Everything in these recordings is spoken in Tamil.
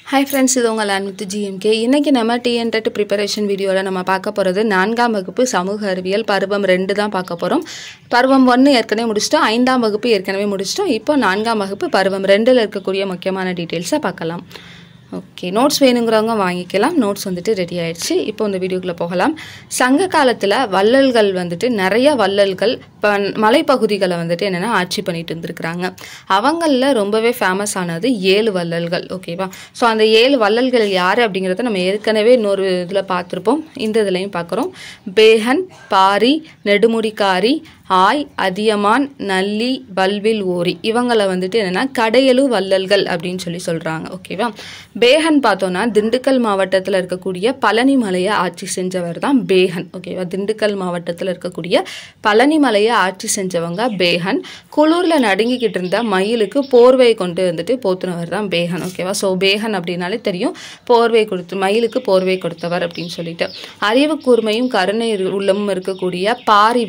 Hi friends, இது உங்க Learn with GMK. இன்னைக்கு நம்ம TNTET preparation வீடியோல நம்ம பார்க்க போறது 4ஆம் வகுப்பு சமூக அறிவியல் பருவம் 2 தான் பார்க்க போறோம். பருவம் 1 ஏற்கனவே முடிச்சிட்டோம். 5ஆம் வகுப்பு ஏற்கனவே முடிச்சிட்டோம். இப்போ 4ஆம் வகுப்பு பருவம் 2ல இருக்கக்கூடிய முக்கியமான டீடைல்ஸை பார்க்கலாம். ஓகே, நோட்ஸ் வேணுங்கிறவங்க வாங்கிக்கலாம். நோட்ஸ் வந்துட்டு ரெடி ஆயிடுச்சு. இப்போ இந்த வீடியோக்குள்ள போகலாம். சங்க காலத்துல வள்ளல்கள் வந்துட்டு நிறைய வள்ளல்கள் மலைப்பகுதிகளை வந்துட்டு என்னன்னா ஆட்சி பண்ணிட்டு இருந்திருக்காங்க. அவங்கள ரொம்பவே ஃபேமஸ் ஆனது 7 வள்ளல்கள். ஓகேவா? ஸோ அந்த 7 வள்ளல்கள் யாரு அப்படிங்கிறத நம்ம ஏற்கனவே இன்னொரு இதுல பார்த்துருப்போம். இந்த இதுலையும் பார்க்குறோம். பேகன், பாரி, நெடுமுடிக்காரி, ஆய், அதியமான், நல்லி, வல்வில் ஓரி, இவங்களை வந்துட்டு என்னன்னா கடையலு வள்ளல்கள் அப்படின்னு சொல்லி சொல்றாங்க. ஓகேவா? பேகன் பார்த்தோம்னா திண்டுக்கல் மாவட்டத்தில் இருக்கக்கூடிய பழனி மலையை ஆட்சி செஞ்சவர் தான் பேகன். ஓகேவா? திண்டுக்கல் மாவட்டத்தில் இருக்கக்கூடிய பழனி மலையை ஆட்சி செஞ்சவங்க பேகன். குளூர்ல நடுங்கிக்கிட்டு இருந்த மயிலுக்கு போர்வை கொண்டு வந்துட்டு போத்துனவர் தான் பேகன். ஓகேவா? ஸோ பேகன் அப்படின்னாலே தெரியும், போர்வை கொடுத்து மயிலுக்கு போர்வை கொடுத்தவர் அப்படின்னு சொல்லிட்டு. அறிவு கூர்மையும் கருணை உள்ளமும் இருக்கக்கூடிய பாரி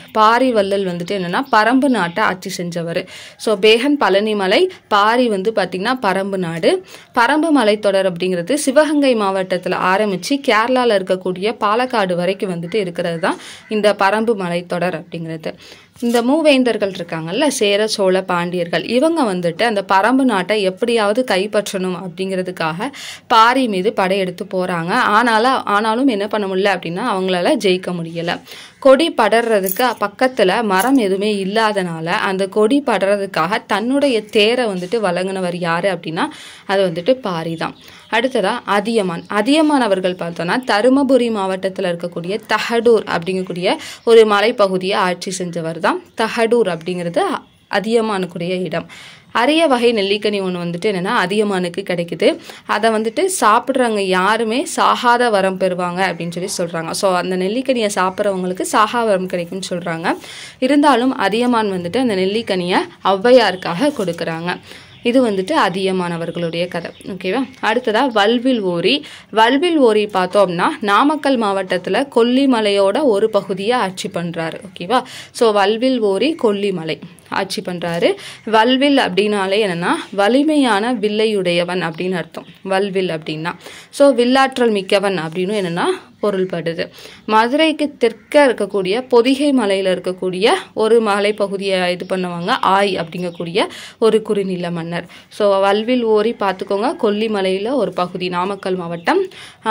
வள்ளல் வந்துட்டு என்னன்னா பரம்பு நாட்டை ஆட்சி செஞ்சவர். ஸோ பேகன் பழனி மலை, பாரி வந்து பார்த்தீங்கன்னா பரம்பு நாடு. பரம்பு மலைத்தொடர் அப்படிங்கிறது சிவகங்கை மாவட்டத்தில் ஆரம்பிச்சு கேரளாவில் இருக்கக்கூடிய பாலக்காடு வரைக்கும் வந்துட்டு இருக்கிறது தான் இந்த பரம்பு மலைத்தொடர் அப்படிங்கிறது. இந்த மூவேந்தர்கள் இருக்காங்கல்ல, சேர, சோழ, பாண்டியர்கள், இவங்க வந்துட்டு அந்த பரம்பு நாட்டை எப்படியாவது கைப்பற்றணும் அப்படிங்கிறதுக்காக பாரி மீது படையெடுத்து போறாங்க. ஆனாலும் என்ன பண்ண முடியல அப்படின்னா அவங்களால ஜெயிக்க முடியல. கொடி படறதுக்கு பக்கத்துல மரம் எதுவுமே இல்லாதனால அந்த கொடி படறதுக்காக தன்னுடைய தேரை வந்துட்டு வழங்கினவர் யாரு அப்படின்னா அது வந்துட்டு பாரி தான். அடுத்ததா அதியமான் அவர்கள் பார்த்தோம்னா தருமபுரி மாவட்டத்தில் இருக்கக்கூடிய தகடூர் அப்படிங்கக்கூடிய ஒரு மலைப்பகுதியை ஆட்சி செஞ்சவர் தான். தகடூர் அப்படிங்கிறது அதியமானுக்குரிய இடம். அரிய வகை நெல்லிக்கனி ஒன்று வந்துட்டு என்னன்னா அதியமானுக்கு கிடைக்குது. அதை வந்துட்டு சாப்பிட்றவங்க யாருமே சாகாத வரம் பெறுவாங்க அப்படின்னு சொல்லி சொல்றாங்க. ஸோ அந்த நெல்லிக்கனியை சாப்பிட்றவங்களுக்கு சாகா வரம் கிடைக்கும்னு சொல்றாங்க. இருந்தாலும் அதியமான் வந்துட்டு அந்த நெல்லிக்கனியை ஔவையாருக்காக கொடுக்குறாங்க. இது வந்துட்டு அதியமானவர்களுடைய கதை. ஓகேவா? அடுத்ததா வல்வில் ஓரி பார்த்தோம்னா நாமக்கல் மாவட்டத்தில் கொல்லிமலையோட ஒரு பகுதியை ஆட்சி பண்றாரு. ஓகேவா? ஸோ வல்வில் ஓரி கொல்லிமலை ஆட்சி பண்றாரு. வல்வில் அப்படின்னாலே என்னன்னா வலிமையான வில்லையுடையவன் அப்படின்னு அர்த்தம். வல்வில் அப்படின்னா ஸோ வில்லாற்றல் மிக்கவன் அப்படின்னு என்னன்னா பொருள்படுது. மதுரைக்கு தெற்க இருக்கக்கூடிய பொதிகை மலையில இருக்கக்கூடிய ஒரு மலைப்பகுதியை இது பண்ணுவாங்க ஆய் அப்படிங்கக்கூடிய ஒரு குறுநில மன்னர். ஸோ வல்வில் ஓரி பார்த்துக்கோங்க, கொல்லிமலையில ஒரு பகுதி, நாமக்கல் மாவட்டம்.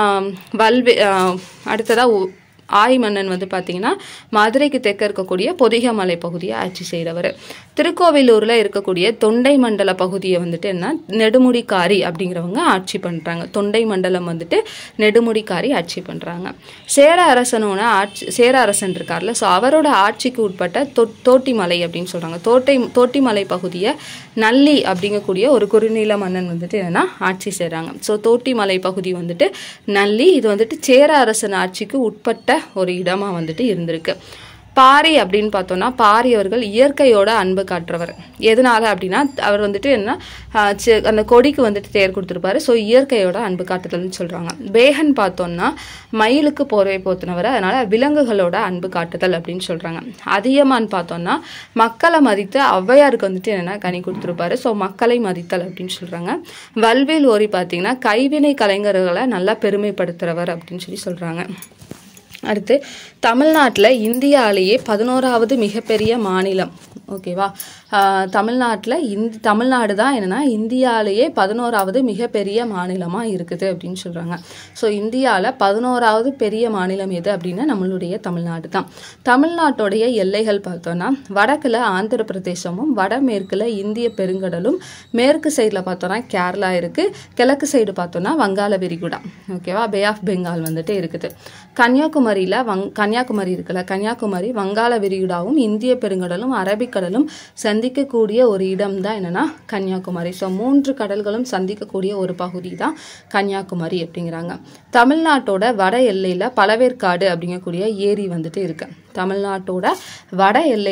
அடுத்ததா ஆய் மன்னன் வந்து பார்த்தீங்கன்னா மதுரைக்கு தெற்க இருக்கக்கூடிய பொதிகை மலை பகுதியை ஆட்சி செய்கிறவர். திருக்கோவிலூரில் இருக்கக்கூடிய தொண்டை மண்டல பகுதியை வந்துட்டு என்ன நெடுமுடிக்காரி அப்படிங்கிறவங்க ஆட்சி பண்ணுறாங்க. தொண்டை மண்டலம் வந்துட்டு நெடுமுடிக்காரி ஆட்சி பண்ணுறாங்க. சேர அரசன் இருக்கார்ல, ஸோ அவரோட ஆட்சிக்கு உட்பட்ட தோட்டிமலை அப்படின்னு சொல்கிறாங்க. தோட்டிமலை பகுதியை நல்லி அப்படிங்கக்கூடிய ஒரு குறுநில மன்னன் வந்துட்டு என்னன்னா ஆட்சி செய்கிறாங்க. ஸோ தோட்டிமலை பகுதி வந்துட்டு நல்லி, இது வந்துட்டு சேர அரசன் ஆட்சிக்கு உட்பட்ட ஒரு இடமா வந்துட்டு இருந்திருக்கு. பாரி அப்படின்னு பார்த்தோம்னா பாரி அவர்கள் இயற்கையோட அன்பு காட்டுறவர். எதனால அப்படின்னா அவர் வந்துட்டு என்ன அந்த கொடிக்கு வந்துட்டு தேர் கொடுத்துருப்பாரு. ஸோ இயற்கையோட அன்பு காட்டுதல்னு சொல்றாங்க. பேகன் பார்த்தோம்னா மயிலுக்கு போர்வை போத்துனவர், அதனால விலங்குகளோட அன்பு காட்டுதல் அப்படின்னு சொல்றாங்க. அதியமான் பார்த்தோம்னா மக்களை மதித்து ஔவையாருக்கு வந்துட்டு என்னன்னா கனி கொடுத்துருப்பாரு. ஸோ மக்களை மதித்தல் அப்படின்னு சொல்றாங்க. வல்வில் ஓரி பார்த்தீங்கன்னா கைவினை கலைஞர்களை நல்லா பெருமைப்படுத்துறவர் அப்படின்னு சொல்லி சொல்றாங்க. அடுத்து தமிழ்நாட்டில் இந்தியாவிலேயே 11வது மிகப்பெரிய மாநிலம். ஓகேவா? தமிழ்நாடு தான் என்னன்னா இந்தியாவிலேயே 11வது மிகப்பெரிய மாநிலமாக இருக்குது அப்படின்னு சொல்கிறாங்க. ஸோ இந்தியாவில் 11வது பெரிய மாநிலம் எது அப்படின்னா நம்மளுடைய தமிழ்நாடு தான். தமிழ்நாட்டுடைய எல்லைகள் பார்த்தோன்னா வடக்கில் ஆந்திர பிரதேசமும் வடமேற்கில் இந்திய பெருங்கடலும், மேற்கு சைடில் பார்த்தோன்னா கேரளா இருக்குது, கிழக்கு சைடு பார்த்தோன்னா வங்காள விரிகுடா. ஓகேவா? பே ஆஃப் பெங்கால் வந்துட்டு இருக்குது. கன்னியாகுமரி இருக்குல்ல, கன்னியாகுமரி வங்காள விரிகுடாவும் இந்திய பெருங்கடலும் அரபிக்கடலும் சந்திக்கக்கூடிய ஒரு இடம் தான் என்னன்னா கன்னியாகுமரி. ஸோ 3 கடல்களும் சந்திக்கக்கூடிய ஒரு பகுதி தான் கன்னியாகுமரி அப்படிங்கிறாங்க. தமிழ்நாட்டோட வட எல்லையில பழவேற்காடு அப்படிங்கக்கூடிய ஏரி வந்துட்டு இருக்கு. தமிழ்நாட்டோட வட எல்லையில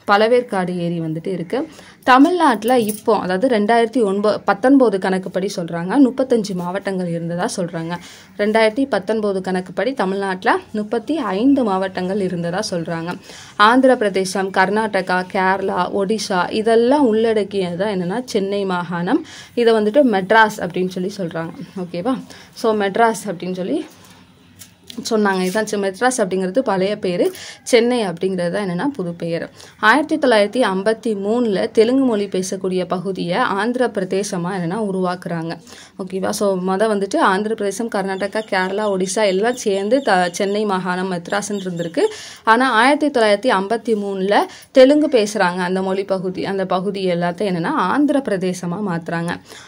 பழவேற்காடு ஏரி வந்துட்டு இருக்குது. தமிழ்நாட்டில் இப்போ அதாவது 2019 கணக்குப்படி சொல்கிறாங்க 35 மாவட்டங்கள் இருந்ததாக சொல்கிறாங்க. 2019 கணக்குப்படி தமிழ்நாட்டில் 35 மாவட்டங்கள் இருந்ததாக சொல்கிறாங்க. ஆந்திர பிரதேசம், கர்நாடகா, கேரளா, ஒடிஷா இதெல்லாம் உள்ளடக்கியது தான் என்னென்னா சென்னை மாகாணம். இதை வந்துட்டு மெட்ராஸ் அப்படின்னு சொல்லி சொல்கிறாங்க. ஓகேவா? ஸோ மெட்ராஸ் அப்படின்னு சொல்லி சொன்னாங்க. இதுதான் மெட்ராஸ் அப்படிங்கிறது பழைய பேர், சென்னை அப்படிங்கிறது தான் என்னென்னா புது பெயர். 1953 தெலுங்கு மொழி பேசக்கூடிய பகுதியை ஆந்திர பிரதேசமாக என்னென்னா உருவாக்குறாங்க. ஓகேவா? ஸோ வந்துட்டு ஆந்திர பிரதேசம், கர்நாடகா, கேரளா, ஒடிசா எல்லாம் சேர்ந்து சென்னை மாகாணம் மெட்ராஸ்ன்னு இருந்திருக்கு. ஆனால் 1953 தெலுங்கு பேசுகிறாங்க அந்த பகுதி எல்லாத்தையும் என்னென்னா ஆந்திர பிரதேசமாக மாற்றுறாங்க.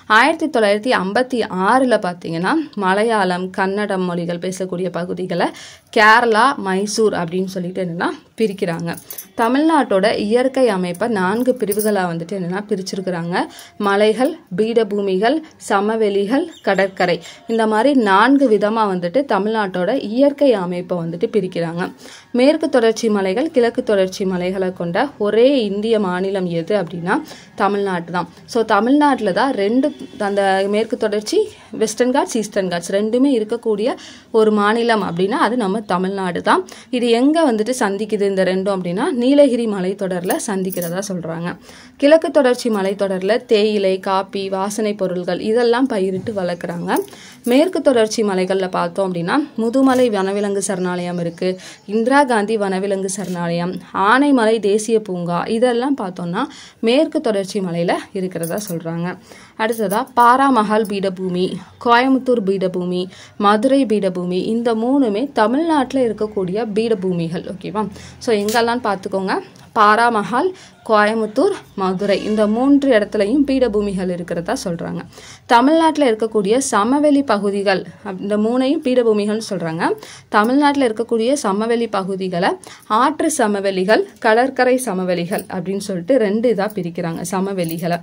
1956 பார்த்தீங்கன்னா மலையாளம், கன்னடம் மொழிகள் பேசக்கூடிய பகுதிகளை கேரளா, மைசூர் அப்படின்னு சொல்லிட்டு என்னென்னா பிரிக்கிறாங்க. தமிழ்நாட்டோட இயற்கை அமைப்பை 4 பிரிவுகளாக வந்துட்டு என்னென்னா பிரிச்சிருக்கிறாங்க. மலைகள், பீடபூமிகள், சமவெளிகள், கடற்கரை, இந்த மாதிரி 4 விதமாக வந்துட்டு தமிழ்நாட்டோட இயற்கை அமைப்பை வந்துட்டு பிரிக்கிறாங்க. மேற்கு தொடர்ச்சி மலைகள், கிழக்கு தொடர்ச்சி மலைகளை கொண்ட ஒரே இந்திய மாநிலம் எது அப்படின்னா தமிழ்நாட்டு தான். ஸோ தமிழ்நாட்டில் தான் அந்த மேற்கு தொடர்ச்சி, வெஸ்டர்ன் காட்ஸ், ஈஸ்டர்ன் காட்ஸ் ரெண்டுமே இருக்கக்கூடிய ஒரு மாநிலம் அப்படின்னா அது நம்ம தமிழ்நாடு தான். இது எங்கே வந்துட்டு சந்திக்குது இந்த ரெண்டும் அப்படின்னா நீலகிரி மலைத்தொடரில் சந்திக்கிறதா சொல்கிறாங்க. கிழக்கு தொடர்ச்சி மலைத்தொடரில் தேயிலை, காப்பி, வாசனை பொருட்கள் இதெல்லாம் பயிரிட்டு வளர்க்குறாங்க. மேற்கு தொடர்ச்சி மலைகளில் பார்த்தோம் அப்படின்னா முதுமலை வனவிலங்கு சரணாலயம் இருக்குது, இந்திரா காந்தி வனவிலங்கு சரணாலயம், ஆனைமலை தேசிய பூங்கா இதெல்லாம் பார்த்தோம்னா மேற்கு தொடர்ச்சி மலையில் இருக்கிறதா சொல்கிறாங்க. அடுத்ததாக பாராமஹால் பீடபூமி, கோயம்புத்தூர் பீடபூமி, மதுரை பீடபூமி இந்த 3மே தமிழ்நாட்டில் இருக்கக்கூடிய பீடபூமிகள். ஓகேவா? ஸோ எங்கெல்லாம் பார்த்துக்கோங்க, பாராமஹால், கோயம்புத்தூர், மதுரை இந்த 3 இடத்துலையும் பீடபூமிகள் இருக்கிறதா சொல்கிறாங்க. தமிழ்நாட்டில் இருக்கக்கூடிய சமவெளி பகுதிகள் இந்த 3ஐயும் பீடபூமிகள்னு சொல்கிறாங்க. தமிழ்நாட்டில் இருக்கக்கூடிய சமவெளி பகுதிகளை ஆற்று சமவெளிகள், கடற்கரை சமவெளிகள் அப்படின்னு சொல்லிட்டு 2 இதாக பிரிக்கிறாங்க. சமவெளிகளை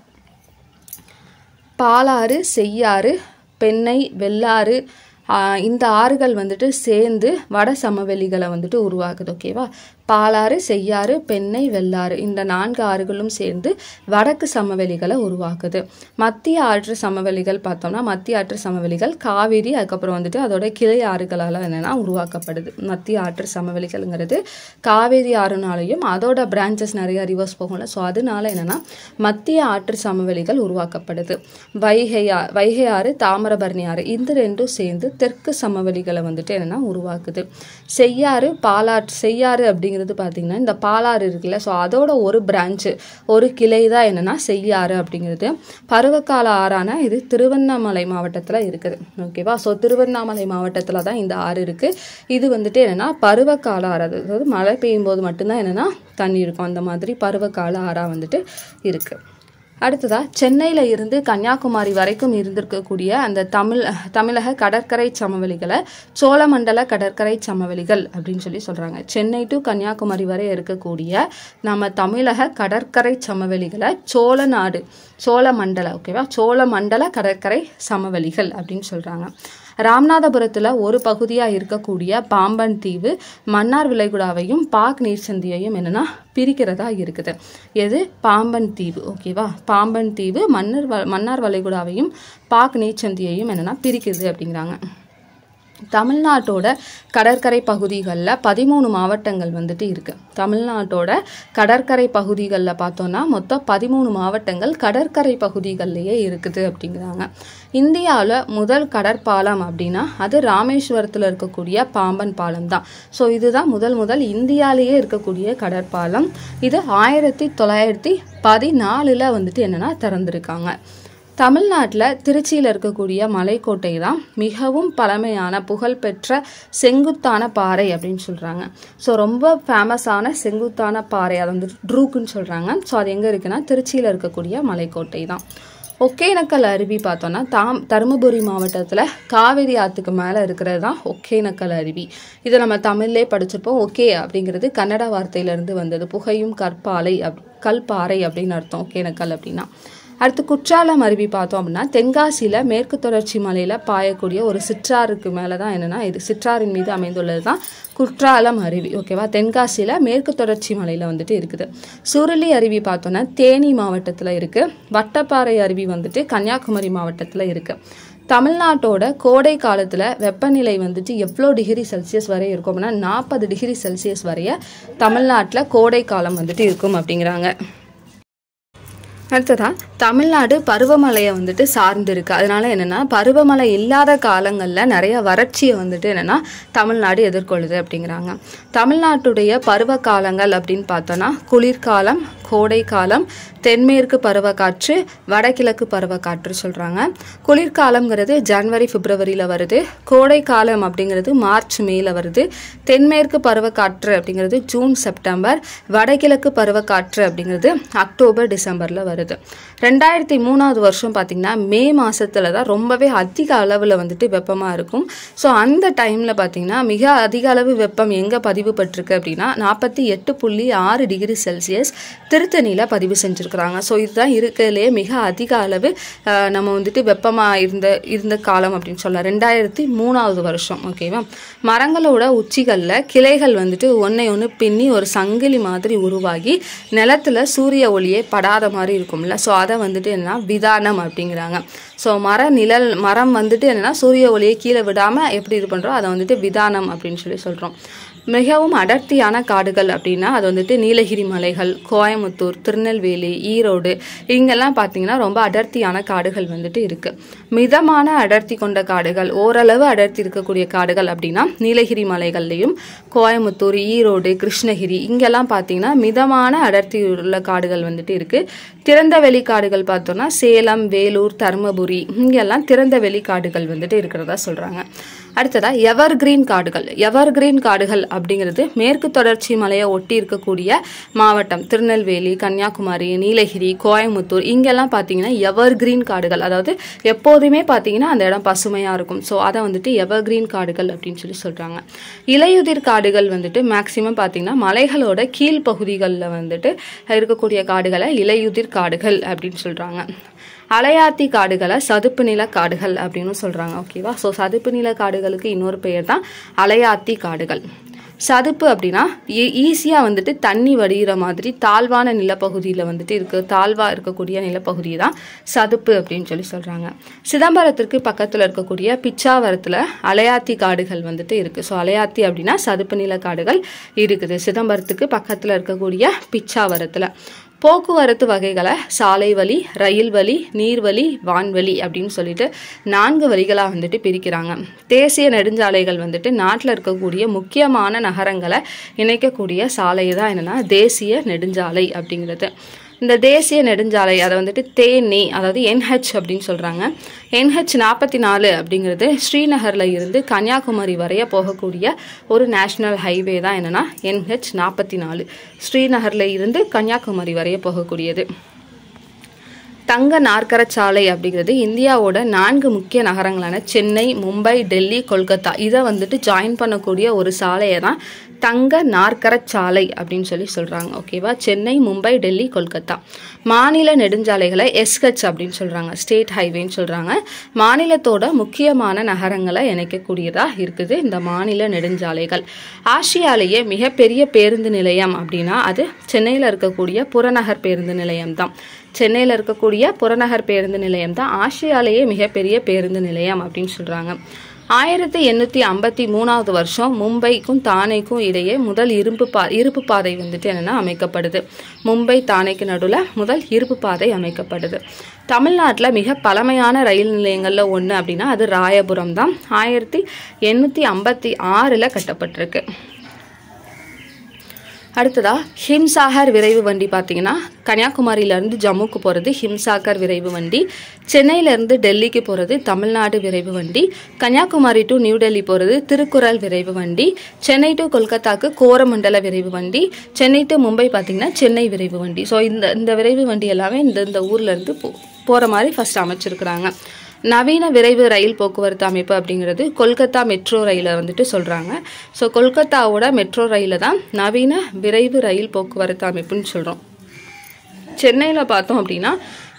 பாலாறு, செய்யாறு, பெண்ணை, வெள்ளாறு இந்த ஆறுகள் வந்துட்டு சேர்ந்து வட சமவெளிகளை வந்துட்டு உருவாக்குது. ஓகேவா? பாலாறு, செய்யாறு, பெண்ணை, வெள்ளாறு இந்த 4 ஆறுகளும் சேர்ந்து வடக்கு சமவெளிகளை உருவாக்குது. மத்திய ஆற்று சமவெளிகள் பார்த்தோம்னா மத்திய ஆற்று சமவெளிகள் காவிரி, அதுக்கப்புறம் வந்துட்டு அதோட கிளை ஆறுகளால் என்னென்னா உருவாக்கப்படுது. மத்திய ஆற்று சமவெளிகள்ங்கிறது காவிரி ஆறுனாலையும் அதோட பிரான்ச்சஸ் நிறைய ரிவர்ஸ் போகும்ல, ஸோ அதனால என்னென்னா மத்திய ஆற்று சமவெளிகள் உருவாக்கப்படுது. வைகை ஆறு, தாமிரபரணி ஆறு இந்த 2ம் சேர்ந்து தெற்கு சமவெளிகளை வந்துட்டு என்னென்னா உருவாக்குது. செய்யாறு, செய்யாறு அப்படிங்கிறது பார்த்தீங்கன்னா இந்த பாலாறு இருக்குல்ல, ஸோ அதோட ஒரு பிரான்ச்சு, ஒரு கிளை தான் என்னென்னா செய்யாறு அப்படிங்கிறது. பருவகால ஆறான இது திருவண்ணாமலை மாவட்டத்தில் இருக்குது. ஓகேவா? ஸோ திருவண்ணாமலை மாவட்டத்தில் தான் இந்த ஆறு இருக்குது. இது வந்துட்டு என்னென்னா பருவகால ஆறு, அதாவது மழை பெய்யும் போது மட்டும்தான் என்னென்னா தண்ணி இருக்கும். அந்த மாதிரி பருவகால ஆறாக வந்துட்டு இருக்குது. அடுத்ததாக சென்னையில் இருந்து கன்னியாகுமரி வரைக்கும் இருந்திருக்கக்கூடிய அந்த தமிழக கடற்கரை சமவெளிகளை சோழமண்டல கடற்கரை சமவெளிகள் அப்படின்னு சொல்லி சொல்கிறாங்க. சென்னை டு கன்னியாகுமரி வரை இருக்கக்கூடிய நம்ம தமிழக கடற்கரை சமவெளிகளை சோழமண்டல ஓகேவா சோழமண்டல கடற்கரை சமவெளிகள் அப்படின்னு சொல்கிறாங்க. ராமநாதபுரத்தில் ஒரு பகுதியாக இருக்கக்கூடிய பாம்பன் தீவு மன்னார் விளைகுடாவையும் பாக் நீர்ச்சந்தியையும் என்னென்னா பிரிக்கிறதா இருக்குது. எது? பாம்பன் தீவு. ஓகேவா? பாம்பன் தீவு மன்னார் வளைகுடாவையும் பாக் நீர்ச்சந்தியையும் என்னென்னா பிரிக்குது அப்படிங்கிறாங்க. தமிழ்நாட்டோட கடற்கரை பகுதிகளில் 13 மாவட்டங்கள் வந்துட்டு இருக்குது. தமிழ்நாட்டோட கடற்கரை பகுதிகளில் பார்த்தோன்னா மொத்தம் 13 மாவட்டங்கள் கடற்கரை பகுதிகள்லேயே இருக்குது அப்படிங்கிறாங்க. இந்தியாவில் முதல் கடற்பாலம் அப்படின்னா அது ராமேஸ்வரத்தில் இருக்கக்கூடிய பாம்பன் பாலம் தான். ஸோ இதுதான் முதல் இந்தியாவிலேயே இருக்கக்கூடிய கடற்பாலம். இது 1914 வந்துட்டு என்னென்னா திறந்திருக்காங்க. தமிழ்நாட்டில் திருச்சியில் இருக்கக்கூடிய மலைக்கோட்டை தான் மிகவும் பழமையான புகழ்பெற்ற செங்குத்தான பாறை அப்படின்னு சொல்கிறாங்க. ஸோ ரொம்ப ஃபேமஸான செங்குத்தான பாறை அதை வந்துட்டு ட்ரூக்குன்னு சொல்கிறாங்க. ஸோ அது எங்கே இருக்குன்னா திருச்சியில் இருக்கக்கூடிய மலைக்கோட்டை தான். ஒகேனக்கல் அருவி பார்த்தோன்னா தருமபுரி மாவட்டத்தில் காவிரி ஆற்றுக்கு மேலே இருக்கிறது தான் ஒகேனக்கல் அருவி. இதை நம்ம தமிழ்லே படிச்சிருப்போம். ஒகே அப்படிங்கிறது கன்னட வார்த்தையிலேருந்து வந்தது. புகையும் கல்பாறை அப்படின்னு அர்த்தம் ஒகேனக்கல் அப்படின்னா. அடுத்து குற்றாலம் அருவி பார்த்தோம் அப்படின்னா தென்காசியில் மேற்கு தொடர்ச்சி மலையில் பாயக்கூடிய ஒரு சிற்றாருக்கு மேலே தான் என்னென்னா இது சிற்றாரின் மீது அமைந்துள்ளது தான் குற்றாலம் அருவி. ஓகேவா, தென்காசியில் மேற்கு தொடர்ச்சி மலையில் வந்துட்டு இருக்குது. சுருளி அருவி பார்த்தோன்னா தேனி மாவட்டத்தில் இருக்குது. வட்டப்பாறை அருவி வந்துட்டு கன்னியாகுமரி மாவட்டத்தில் இருக்குது. தமிழ்நாட்டோட கோடை காலத்தில் வெப்பநிலை வந்துட்டு எவ்வளோ டிகிரி செல்சியஸ் வரை இருக்கும் அப்படின்னா 40 டிகிரி செல்சியஸ் வரைய தமிழ்நாட்டில் கோடை காலம் வந்துட்டு இருக்கும் அப்படிங்கிறாங்க. அடுத்ததான் தமிழ்நாடு பருவமழையை வந்துட்டு சார்ந்து இருக்குது. அதனால என்னென்னா பருவமழை இல்லாத காலங்களில் நிறைய வறட்சியை வந்துட்டு என்னென்னா தமிழ்நாடு எதிர்கொள்ளுது அப்படிங்கிறாங்க. தமிழ்நாட்டுடைய பருவ காலங்கள் அப்படின்னு பார்த்தோன்னா குளிர்காலம், கோடை காலம், தென்மேற்கு பருவக்காற்று, வடகிழக்கு பருவக்காற்று சொல்கிறாங்க. குளிர்காலம்ங்கிறது ஜனவரி பிப்ரவரியில் வருது. கோடை காலம் அப்படிங்கிறது மார்ச் மேல வருது. தென்மேற்கு பருவக்காற்று அப்படிங்கிறது ஜூன் செப்டம்பர். வடகிழக்கு பருவக்காற்று அப்படிங்கிறது அக்டோபர் டிசம்பரில் வருது. 2003 வருஷம் பார்த்திங்கன்னா மே மாதத்தில் தான் ரொம்பவே அதிக அளவில் வந்துட்டு வெப்பமாக இருக்கும். ஸோ அந்த டைமில் பார்த்திங்கன்னா மிக அதிக அளவு வெப்பம் எங்கே பதிவு பட்டிருக்கு அப்படின்னா 48.6 டிகிரி செல்சியஸ் திருத்தணியில் பதிவு செஞ்சுருக்குறாங்க. ஸோ இதுதான் இருக்கிறதுலே மிக அதிக அளவு நம்ம வந்துட்டு வெப்பமாக இருந்த காலம் அப்படின்னு சொல்லலாம் 2003 வருஷம். ஓகேவா, மரங்களோட உச்சிகளில் கிளைகள் வந்துட்டு ஒன்றை ஒன்று பின்னி ஒரு சங்கிலி மாதிரி உருவாகி நிலத்தில் சூரிய ஒளியே படாத மாதிரி இருக்கும்ல. ஸோ அதை வந்துட்டு என்னன்னா விதானம் அப்படிங்கிறாங்க. ஸோ மரம் வந்துட்டு என்னென்னா சூரிய ஒளியை கீழே விடாமல் எப்படி இது பண்ணுறோம் அதை வந்துட்டு விதானம் அப்படின்னு சொல்கிறோம். மிகவும் அடர்த்தியான காடுகள் அப்படின்னா அது வந்துட்டு நீலகிரி மலைகள், கோயமுத்தூர், திருநெல்வேலி, ஈரோடு இங்கெல்லாம் பார்த்தீங்கன்னா ரொம்ப அடர்த்தியான காடுகள் வந்துட்டு இருக்குது. மிதமான அடர்த்தி கொண்ட காடுகள், ஓரளவு அடர்த்தி இருக்கக்கூடிய காடுகள் அப்படின்னா நீலகிரி மலைகள்லையும் கோயமுத்தூர், ஈரோடு, கிருஷ்ணகிரி இங்கெல்லாம் பார்த்தீங்கன்னா மிதமான அடர்த்தி உள்ள காடுகள் வந்துட்டு இருக்குது. திறந்த வெளி காடுகள் பார்த்தோன்னா சேலம், வேலூர், தருமபுரி இங்கெல்லாம் திறந்த வெளி காடுகள் வந்துட்டு இருக்கிறதா சொல்கிறாங்க. அடுத்ததாக எவர்கிரீன் காடுகள். எவர்கிரீன் காடுகள் அப்படிங்கிறது மேற்கு தொடர்ச்சி மலையை ஒட்டி இருக்கக்கூடிய மாவட்டம் திருநெல்வேலி, கன்னியாகுமரி, நீலகிரி, கோயமுத்தூர் இங்கெல்லாம் பார்த்தீங்கன்னா எவர்கிரீன் காடுகள், அதாவது எப்போதுமே பார்த்தீங்கன்னா அந்த இடம் பசுமையாக இருக்கும். ஸோ அதை வந்துட்டு எவர்கிரீன் காடுகள் அப்படின்னு சொல்கிறாங்க. இலையுதிர் காடுகள் வந்துட்டு மேக்சிமம் பார்த்தீங்கன்னா மலைகளோட கீழ்ப்பகுதிகளில் வந்துட்டு இருக்கக்கூடிய காடுகளை இலையுதிர் காடுகள் அப்படின்னு சொல்கிறாங்க. அலையாத்தி காடுகளை சதுப்பு நில காடுகள் அப்படின்னு சொல்கிறாங்க. ஓகேவா, ஸோ சதுப்பு நில காடுகளுக்கு இன்னொரு பெயர் தான் அலையாத்தி காடுகள். சதுப்பு அப்படின்னா ஈஸியாக வந்துட்டு தண்ணி வடிகிற மாதிரி தாழ்வான நிலப்பகுதியில் வந்துட்டு தாழ்வாக இருக்கக்கூடிய நிலப்பகுதி தான் சதுப்பு அப்படின்னு சொல்கிறாங்க. சிதம்பரத்திற்கு பக்கத்தில் இருக்கக்கூடிய பிச்சாவரத்தில் அலையாத்தி காடுகள் வந்துட்டு இருக்குது. ஸோ அலையாத்தி அப்படின்னா சதுப்பு நில காடுகள் இருக்குது சிதம்பரத்துக்கு பக்கத்தில் இருக்கக்கூடிய பிச்சாவரத்தில். போக்குவரத்து வகைகளை சாலை வழி, ரயில் வழி, நீர்வழி, வான்வழி அப்படின்னு சொல்லிட்டு 4 வழிகளாக வந்துட்டு பிரிக்கிறாங்க. தேசிய நெடுஞ்சாலைகள் வந்துட்டு நாட்டில் இருக்கக்கூடிய முக்கியமான நகரங்களை இணைக்கக்கூடிய சாலை தான் என்னென்னா தேசிய நெடுஞ்சாலை அப்படிங்கிறது. இந்த தேசிய நெடுஞ்சாலை அதை வந்துட்டு தேனி, அதாவது NH அப்படின்னு சொல்கிறாங்க. NH 44 அப்படிங்கிறது ஸ்ரீநகரில் இருந்து கன்னியாகுமரி வரைய போகக்கூடிய ஒரு நேஷ்னல் ஹைவே தான் என்னென்னா NH 44 ஸ்ரீநகரில் இருந்து கன்னியாகுமரி வரைய போகக்கூடியது. தங்க நாற்கரச்சாலை அப்படிங்கிறது இந்தியாவோட 4 முக்கிய நகரங்களான சென்னை, மும்பை, டெல்லி, கொல்கத்தா இதை வந்துட்டு ஜாயின் பண்ணக்கூடிய ஒரு சாலையை தான் தங்க நாற்கரச்சாலை அப்படின்னு சொல்கிறாங்க. ஓகேவா, சென்னை, மும்பை, டெல்லி, கொல்கத்தா. மாநில நெடுஞ்சாலைகளை SH அப்படின்னு சொல்கிறாங்க, ஸ்டேட் ஹைவேன்னு சொல்கிறாங்க. மாநிலத்தோட முக்கியமான நகரங்களை இணைக்கக்கூடியதாக இருக்குது இந்த மாநில நெடுஞ்சாலைகள். ஆசியாலேயே மிகப்பெரிய பேருந்து நிலையம் அப்படின்னா அது சென்னையில் இருக்கக்கூடிய புறநகர் பேருந்து நிலையம் தான். சென்னையில் இருக்கக்கூடிய புறநகர் பேருந்து நிலையம் தான் ஆசியாலேயே மிகப்பெரிய பேருந்து நிலையம் அப்படின்னு சொல்கிறாங்க. 1853 வருஷம் மும்பைக்கும் தானேக்கும் இடையே முதல் இருப்பு பாதை வந்துட்டு என்னென்னா அமைக்கப்படுது. மும்பை தானேக்கு நடுவில் முதல் இருப்பு பாதை அமைக்கப்படுது. தமிழ்நாட்டில் மிக பழமையான ரயில் நிலையங்களில் ஒன்று அப்படின்னா அது ராயபுரம் தான். 1856 கட்டப்பட்டிருக்கு. அடுத்ததாக ஹிம்சாகர் விரைவு வண்டி பார்த்தீங்கன்னா கன்னியாகுமரியிலேருந்து ஜம்முக்கு போகிறது ஹிம்சாகர் விரைவு வண்டி. சென்னையிலேருந்து டெல்லிக்கு போகிறது தமிழ்நாடு விரைவு வண்டி. கன்னியாகுமரி டு நியூ டெல்லி போகிறது திருக்குறள் விரைவு வண்டி. சென்னை டு கொல்கத்தாக்கு கோரமண்டல விரைவு வண்டி. சென்னை டு மும்பை பார்த்தீங்கன்னா சென்னை விரைவு வண்டி. ஸோ இந்த விரைவு வண்டி எல்லாமே இந்த ஊர்லேருந்து போகிற மாதிரி ஃபஸ்ட் அமைச்சிருக்கிறாங்க. நவீன விரைவு ரயில் போக்குவரத்து அமைப்பு அப்படிங்கிறது கொல்கத்தா மெட்ரோ ரயிலை வந்துட்டு சொல்கிறாங்க. ஸோ கொல்கத்தாவோட மெட்ரோ ரயிலை தான் நவீன விரைவு ரயில் போக்குவரத்து அமைப்புன்னு சொல்கிறோம். சென்னையில் பார்த்தோம் அப்படின்னா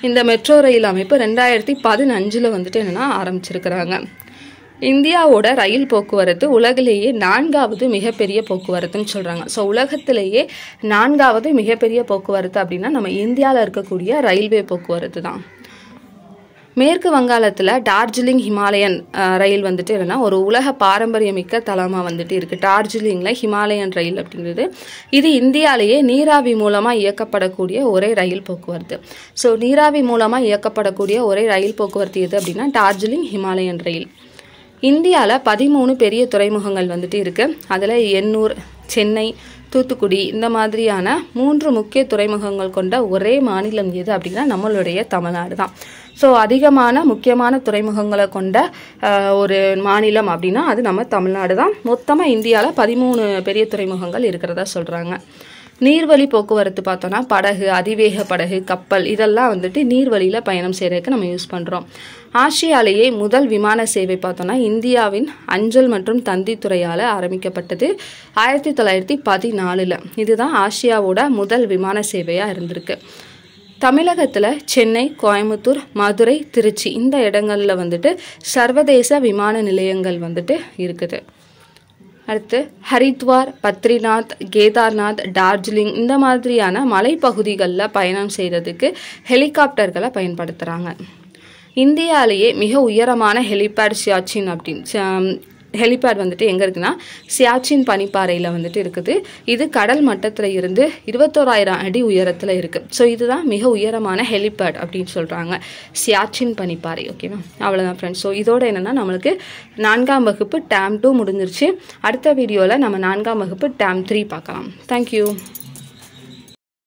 இந்த மெட்ரோ ரயில் அமைப்பு 2015 வந்துட்டு என்னென்னா ஆரம்பிச்சிருக்கிறாங்க. இந்தியாவோட ரயில் போக்குவரத்து உலகிலேயே 4வது மிகப்பெரிய போக்குவரத்துன்னு சொல்கிறாங்க. ஸோ உலகத்திலேயே 4வது மிகப்பெரிய போக்குவரத்து அப்படின்னா நம்ம இந்தியாவில் இருக்கக்கூடிய ரயில்வே போக்குவரத்து தான். மேற்கு வங்காளத்தில் டார்ஜிலிங் ஹிமாலயன் ரயில் வந்துட்டு என்னென்னா ஒரு உலக பாரம்பரியமிக்க தளமாக வந்துட்டு இருக்குது. டார்ஜிலிங்கில் ஹிமாலயன் ரயில் அப்படிங்கிறது இது இந்தியாவிலேயே நீராவி மூலமாக இயக்கப்படக்கூடிய ஒரே ரயில் போக்குவரத்து. ஸோ நீராவி மூலமாக இயக்கப்படக்கூடிய ஒரே ரயில் போக்குவரத்து எது அப்படின்னா டார்ஜிலிங் ஹிமாலயன் ரயில். இந்தியாவில் 13 பெரிய துறைமுகங்கள் வந்துட்டு இருக்குது. அதில் எண்ணூர், சென்னை, தூத்துக்குடி இந்த மாதிரியான 3 முக்கிய துறைமுகங்கள் கொண்ட ஒரே மாநிலம் எது அப்படின்னா நம்மளுடைய தமிழ்நாடு தான். ஸோ அதிகமான முக்கியமான துறைமுகங்களை கொண்ட ஒரு மாநிலம் அப்படின்னா அது நம்ம தமிழ்நாடு தான். மொத்தமாக இந்தியாவில் 13 பெரிய துறைமுகங்கள் இருக்கிறதா சொல்கிறாங்க. நீர்வழி போக்குவரத்து பார்த்தோன்னா படகு, அதிவேக படகு, கப்பல் இதெல்லாம் வந்துட்டு நீர்வழியில் பயணம் செய்கிறதுக்கு நம்ம யூஸ் பண்ணுறோம். ஆசியாலேயே முதல் விமான சேவை பார்த்தோன்னா இந்தியாவின் அஞ்சல் மற்றும் தந்தித்துறையால் ஆரம்பிக்கப்பட்டது 1914. இதுதான் ஆசியாவோட முதல் விமான சேவையாக இருந்திருக்கு. தமிழகத்தில் சென்னை, கோயம்புத்தூர், மதுரை, திருச்சி இந்த இடங்களில் வந்துட்டு சர்வதேச விமான நிலையங்கள் வந்துட்டு இருக்குது. அடுத்து ஹரித்வார், பத்ரிநாத், கேதார்நாத், டார்ஜிலிங் இந்த மாதிரியான மலைப்பகுதிகளில் பயணம் செய்கிறதுக்கு ஹெலிகாப்டர்களை பயன்படுத்துகிறாங்க. இந்தியாவிலேயே மிக உயரமான ஹெலிபேட் சியாச்சின் ஹெலிபேட் வந்துட்டு எங்கே இருக்குன்னா சியாச்சின் பனிப்பாறையில் வந்துட்டு இருக்குது. இது கடல் மட்டத்தில் இருந்து 21,000 அடி உயரத்தில் இருக்குது. ஸோ இதுதான் மிக உயரமான ஹெலிபேட் அப்படின்னு சொல்கிறாங்க, சியாச்சின் பனிப்பாறை. ஓகேவா, அவ்வளோதான் ஃப்ரெண்ட்ஸ். ஸோ இதோட என்னென்னா நம்மளுக்கு 4ஆம் வகுப்பு டேர்ம் 2 முடிஞ்சிருச்சு. அடுத்த வீடியோவில் நம்ம 4ஆம் வகுப்பு டேர்ம் 3 பார்க்கலாம். தேங்க்யூ.